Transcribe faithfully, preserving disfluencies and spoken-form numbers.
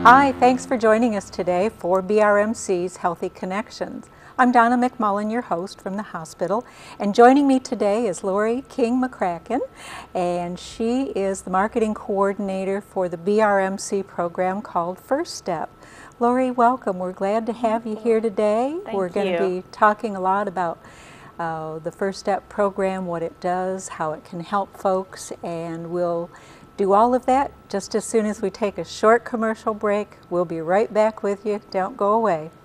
Hi, thanks for joining us today for B R M C's Healthy Connections. I'm Donna McMullen, your host from the hospital, and joining me today is Lori King McCracken, and she is the marketing coordinator for the B R M C program called First Step. Lori, welcome. We're glad to have you here today. Thank We're going you. to be talking a lot about uh, the First Step program, what it does, how it can help folks, and we'll do all of that just as soon as we take a short commercial break. We'll be right back with you. Don't go away.